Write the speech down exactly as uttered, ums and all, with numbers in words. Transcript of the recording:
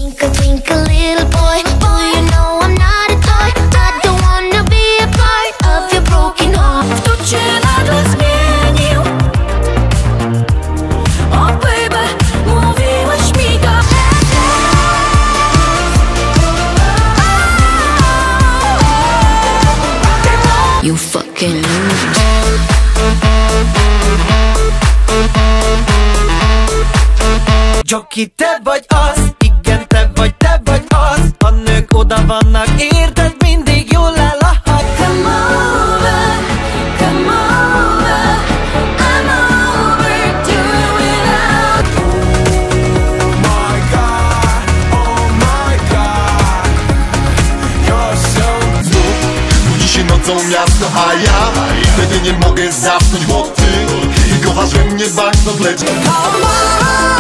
Twinkle, twinkle, little boy, do you know I'm not a toy? I don't wanna be a part of your broken heart. Kto cię nagle zmienił? Oh baby, mówiłeś mi to. You fucking lose. Joki, te vagy az, igen, te vagy, te vagy az. A nők oda vannak, érted, mindig jól lelahad. Come over, come over, I'm over doing out. Oh my God, oh my God, you're so Znów budzi się nocą miasto, a ja wtedy nie mogę zasnąć, bo ty kochasz we mnie bagno, lecz Come on.